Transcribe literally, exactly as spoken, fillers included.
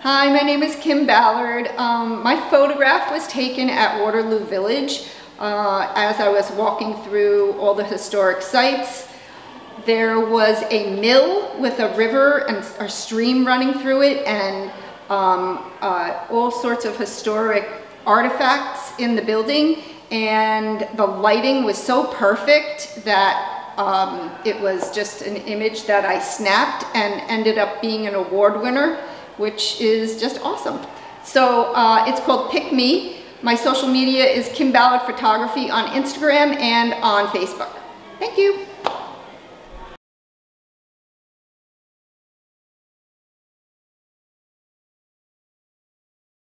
Hi, my name is Kim Ballard. Um, my photograph was taken at Waterloo Village uh, as I was walking through all the historic sites. There was a mill with a river and a stream running through it, and um, uh, all sorts of historic artifacts in the building, and the lighting was so perfect that um, it was just an image that I snapped and ended up being an award winner, which is just awesome. So uh, it's called Pick Me. My social media is Kim Ballard Photography on Instagram and on Facebook. Thank you.